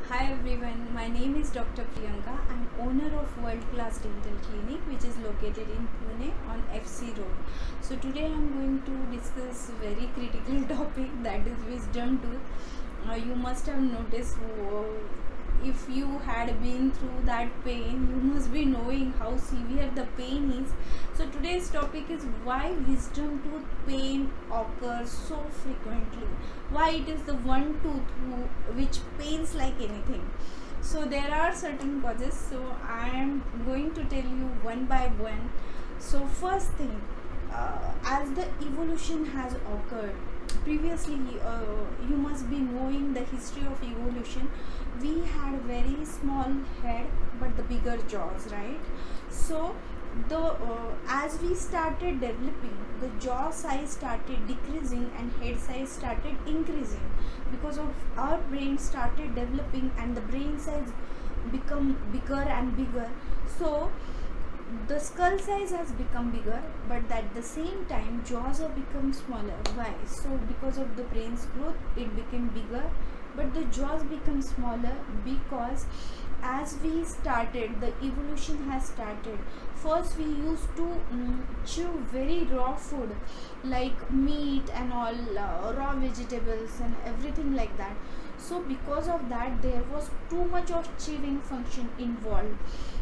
Hi everyone, my name is Dr. Priyanka. I'm owner of World Class Dental Clinic which is located in Pune on FC Road. So today I'm going to discuss very critical topic, that is wisdom tooth. You must have noticed, if you had been through that pain, you must be knowing how severe the pain is. So today's topic is why wisdom tooth pain occurs so frequently, why it is the one tooth which pains like anything. So there are certain causes, so I am going to tell you one by one. So first thing, as the evolution has occurred previously, you must be knowing the history of evolution. We had very small head but the bigger jaws, right? So the as we started developing, the jaw size started decreasing and head size started increasing because of our brain started developing and the brain size become bigger and bigger. So the skull size has become bigger, but at the same time jaws have become smaller. Why? So because of the brain's growth it became bigger, but the jaws become smaller because as we started, the evolution has started. First we used to chew very raw food like meat and all, raw vegetables and everything like that. So because of that there was too much of chewing function involved.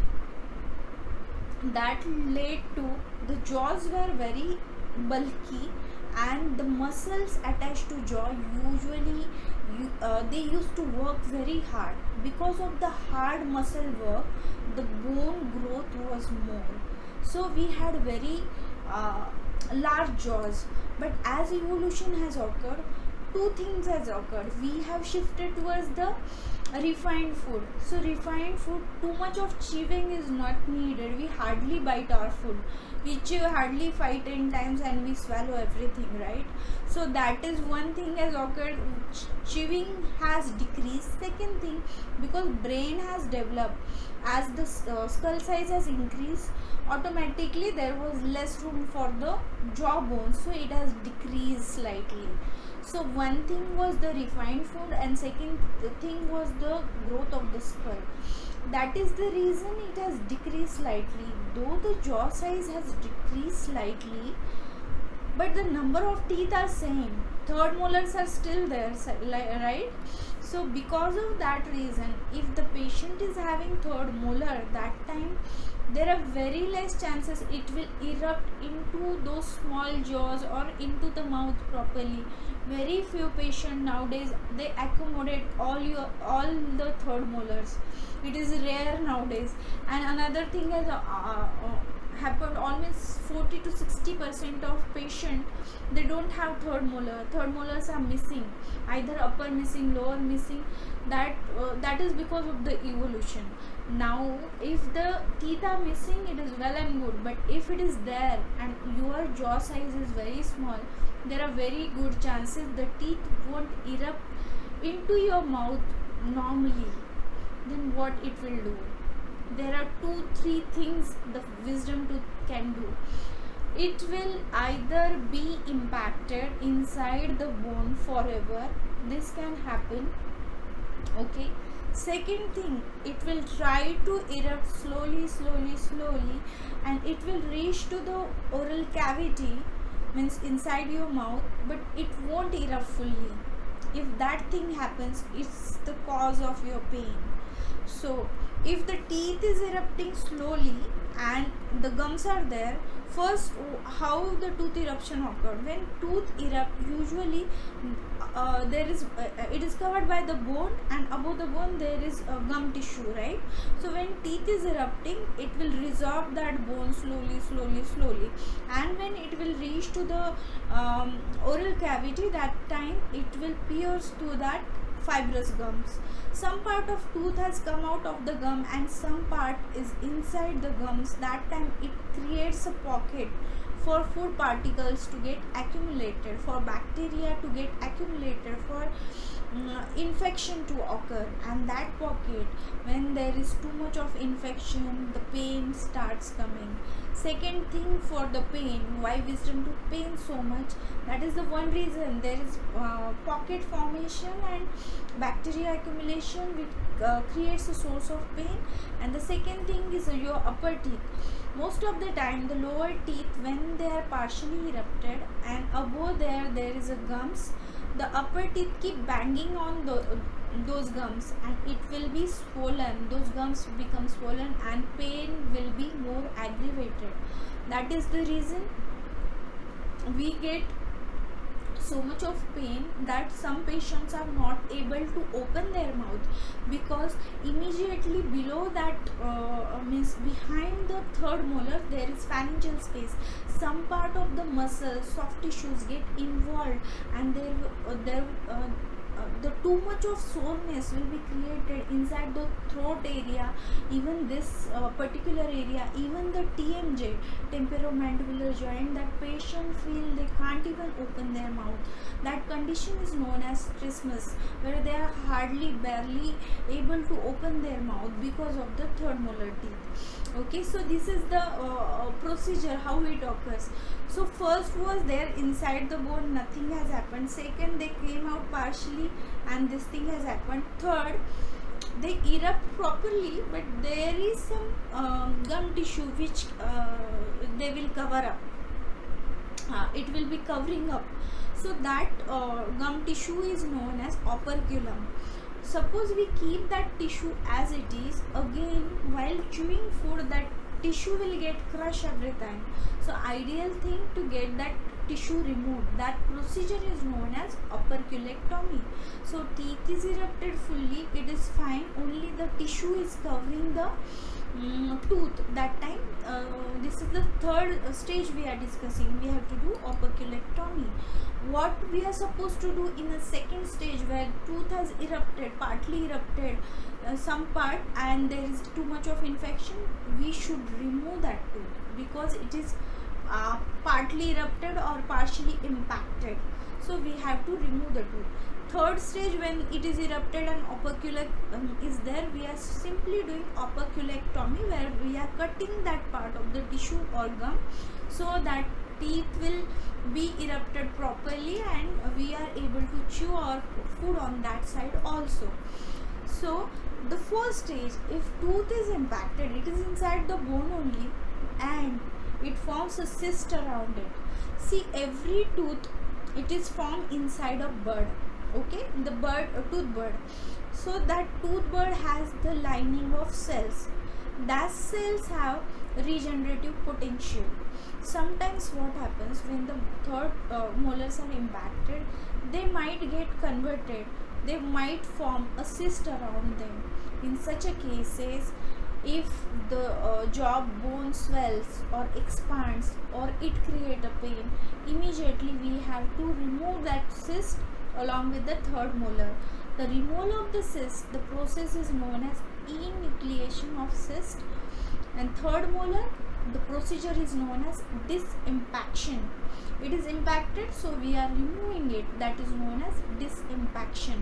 That led to the jaws were very bulky and the muscles attached to jaw usually they used to work very hard. Because of the hard muscle work, the bone growth was more, so we had very large jaws. But as evolution has occurred, two things has occurred. We have shifted towards the refined food. So refined food, too much of chewing is not needed. We hardly bite our food, we chew hardly 5-10 times and we swallow everything, right? So that is one thing has occurred. Chewing has decreased. Second thing, because brain has developed, as the skull size has increased, automatically there was less room for the jaw bone, so it has decreased slightly. So one thing was the refined food and second thing was the growth of the skull. That is the reason it has decreased slightly. Though the jaw size has decreased slightly, but the number of teeth are same. Third molars are still there, right? So because of that reason, if the patient is having third molar, that time there are very less chances it will erupt into those small jaws or into the mouth properly. Very few patients nowadays they accommodate all the third molars. It is rare nowadays. And another thing has happened, almost 40 to 60% of patient they don't have third molar. Third molars are missing, either upper missing, lower missing. That is because of the evolution. Now if the teeth are missing, it is well and good, but if it is there and your jaw size is very small, there are very good chances the teeth won't erupt into your mouth normally. Then what it will do? There are 2-3 things the wisdom tooth can do. It will either be impacted inside the bone forever. This can happen. Okay. Second thing, it will try to erupt slowly and it will reach to the oral cavity, means inside your mouth, but it won't erupt fully. If that thing happens, it's the cause of your pain. So if the teeth is erupting slowly and the gums are there, first how the tooth eruption occurred? When tooth erupt, usually there is it is covered by the bone and above the bone there is a gum tissue, right? So when teeth is erupting, it will resorb that bone slowly, and when it will reach to the oral cavity, that time it will pierce to that fibrous gums. Some part of tooth has come out of the gum and some part is inside the gums. That time it creates a pocket for food particles to get accumulated, for bacteria to get accumulated, for infection to occur, and that pocket, when there is too much of infection, the pain starts coming. Second thing, for the pain, why wisdom tooth pain so much, that is the one reason. There is pocket formation and bacteria accumulation, which creates a source of pain. And the second thing is your upper teeth. Most of the time the lower teeth, when they are partially erupted and above there is a gums, the upper teeth keep banging on those gums, and it will be swollen. Those gums become swollen and pain will be more aggravated. That is the reason we get so much of pain that some patients are not able to open their mouth, because immediately below that means behind the third molar there is pharyngeal space. Some part of the muscle, soft tissues get involved, and the too much of soreness will be created inside the throat area, even this particular area, even the TMJ, temporomandibular joint, that patient feel they can't even open their mouth. That condition is known as trismus, where they are hardly barely able to open their mouth because of the third molar teeth. Okay, so this is the procedure how it occurs. So first was there inside the bone, nothing has happened. Second, they came out partially and this thing has happened. Third, they erupt properly, but there is some gum tissue which they will cover up. It will be covering up. So that gum tissue is known as operculum. Suppose we keep that tissue as it is, again while chewing food, that tissue will get crushed every time. So ideal thing to get that tissue removed, that procedure is known as operculectomy. So teeth is erupted fully, it is fine, only the tissue is covering the tooth. That time this is the third stage we are discussing. We have to do operculectomy. What we are supposed to do in the second stage, where tooth has erupted, partly erupted some part, and there is too much of infection, we should remove that tooth because it is partly erupted or partially impacted. So we have to remove the tooth. Third stage, when it is erupted and operculum is there, we are simply doing operculectomy, where we are cutting that part of the tissue or gum so that teeth will be erupted properly and we are able to chew our food on that side also. So the first stage, if tooth is impacted, it is inside the bone only and it forms a cyst around it. See, every tooth, it is formed inside a bud. Okay, the tooth bud. So that tooth bud has the lining of cells. That cells have regenerative potential. Sometimes what happens, when the third molars are impacted, they might get converted, they might form a cyst around them. In such a cases, if the jaw bone swells or expands or it create a pain, immediately we have to remove that cyst along with the third molar. The removal of the cyst, the process is known as enucleation of cyst, and third molar, the procedure is known as disimpaction. It is impacted, so we are removing it, that is known as disimpaction.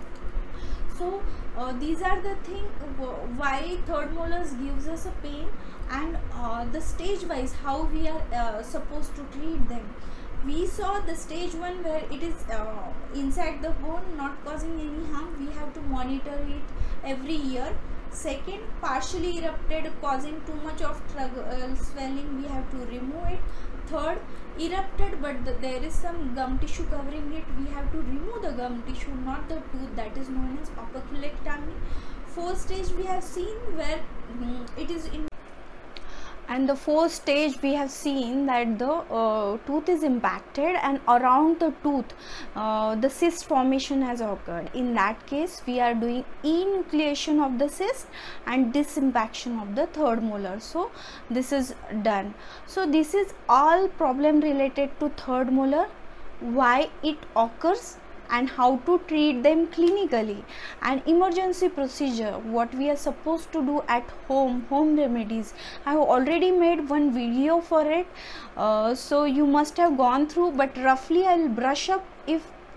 So these are the thing why third molars gives us a pain, and the stage wise how we are supposed to treat them. We saw the stage 1 where it is inside the bone, not causing any harm, we have to monitor it every year. Second, partially erupted, causing too much of swelling, we have to remove it. Third, erupted but there is some gum tissue covering it, we have to remove the gum tissue, not the tooth, that is known as operculectomy. Fourth stage we have seen where it is in, and the fourth stage we have seen that the tooth is impacted and around the tooth the cyst formation has occurred. In that case we are doing enucleation of the cyst and disimpaction of the third molar. So this is done. So this is all problem related to third molar, why it occurs and how to treat them clinically, and emergency procedure, what we are supposed to do at home remedies. I have already made one video for it, so you must have gone through, but roughly I will brush up. If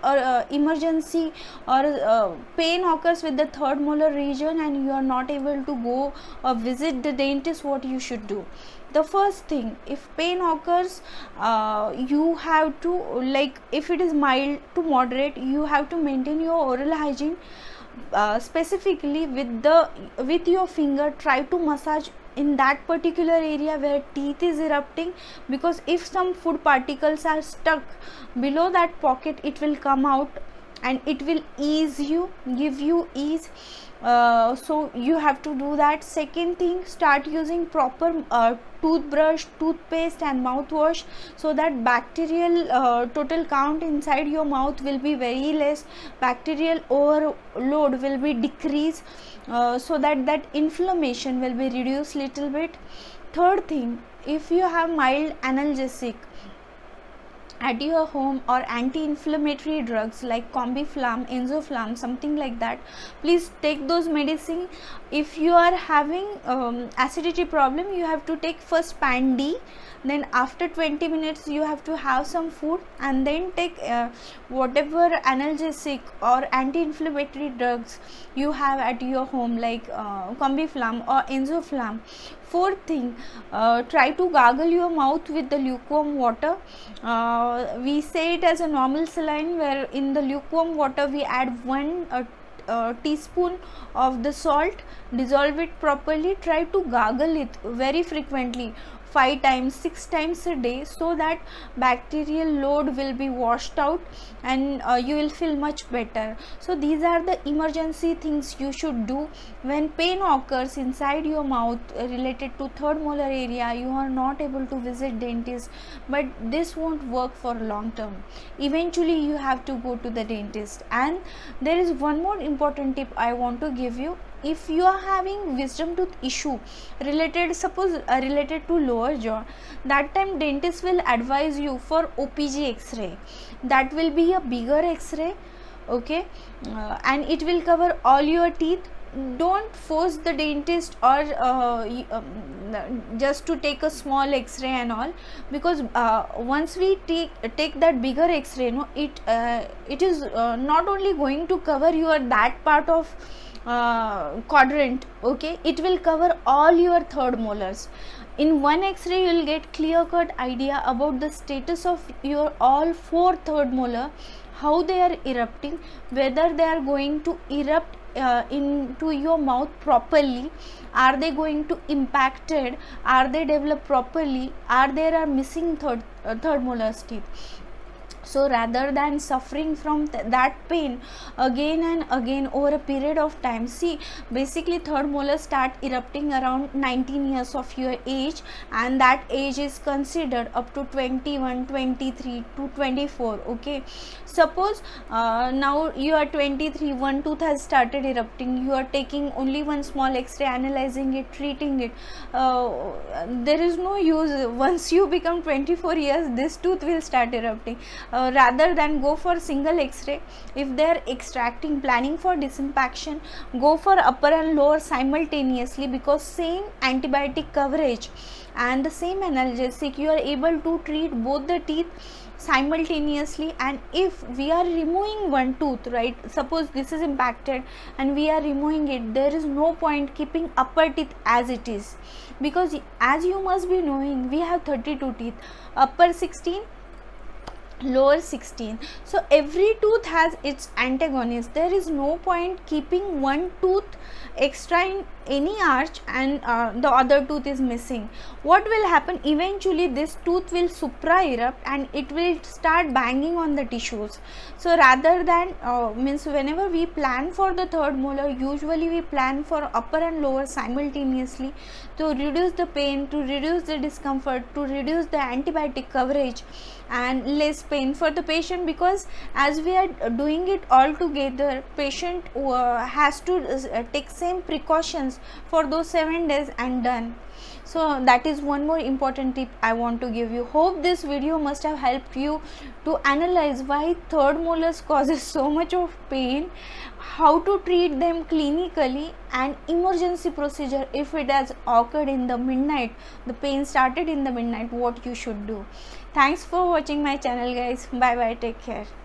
emergency or pain occurs with the third molar region and you are not able to go or visit the dentist, what you should do? The first thing, if pain occurs, you have to, like, if it is mild to moderate, you have to maintain your oral hygiene. Specifically with your finger, try to massage in that particular area where teeth is erupting, because if some food particles are stuck below that pocket, it will come out and it will give you ease. So you have to do that. Second thing, start using proper toothbrush, toothpaste and mouthwash, so that bacterial total count inside your mouth will be very less, bacterial overload will be decreased, so that inflammation will be reduced little bit. Third thing, if you have mild analgesic at your home or anti-inflammatory drugs like Combiflam, Enzoflam, something like that, please take those medicine. If you are having acidity problem, you have to take first Pan-D, then after 20 minutes you have to have some food, and then take whatever analgesic or anti-inflammatory drugs you have at your home, like Combiflam or Enzoflam. Fourth thing, try to gargle your mouth with the lukewarm water. We say it as a normal saline, where in the lukewarm water we add 1 teaspoon of the salt, dissolve it properly, try to gargle it very frequently, 5 times 6 times a day, so that bacterial load will be washed out and you will feel much better. So these are the emergency things you should do when pain occurs inside your mouth related to third molar area. You are not able to visit dentist, but this won't work for long term. Eventually you have to go to the dentist. And there is one more important tip I want to give you. If you are having wisdom tooth issue related, suppose related to lower jaw, that time dentist will advise you for OPG X-ray. That will be a bigger X-ray, okay, and it will cover all your teeth. Don't force the dentist or just to take a small X-ray and all, because once we take that bigger X-ray, no, it is not only going to cover your that part of quadrant, okay, it will cover all your third molars. In one X-ray you will get clear cut idea about the status of your all 4 third molar, how they are erupting, whether they are going to erupt into your mouth properly, are they going to impacted, are they developed properly, are there missing third molars teeth. So rather than suffering from that pain again and again over a period of time, see, basically third molars start erupting around 19 years of your age, and that age is considered up to 21, 23 to 24, okay. Suppose now you are 23, one tooth has started erupting, you are taking only one small X-ray, analyzing it, treating it. There is no use. Once you become 24 years, this tooth will start erupting. Rather than go for single X-ray, if they are extracting, planning for disimpaction, go for upper and lower simultaneously, because same antibiotic coverage and the same analgesic, you are able to treat both the teeth simultaneously. And if we are removing one tooth, right, suppose this is impacted and we are removing it, there is no point keeping upper teeth as it is, because as you must be knowing, we have 32 teeth, upper 16, lower 16. So every tooth has its antagonist. There is no point keeping one tooth extra in any arch and the other tooth is missing. What will happen? Eventually this tooth will supra erupt and it will start banging on the tissues. So rather than means whenever we plan for the third molar, usually we plan for upper and lower simultaneously to reduce the pain, to reduce the discomfort, to reduce the antibiotic coverage and less pain for the patient, because as we are doing it all together, patient has to take same precautions for those 7 days and done. So that is one more important tip I want to give you. Hope this video must have helped you to analyze why third molars causes so much of pain, how to treat them clinically, and emergency procedure if it has occurred in the midnight, the pain started in the midnight, what you should do. Thanks for watching my channel guys. Bye bye, take care.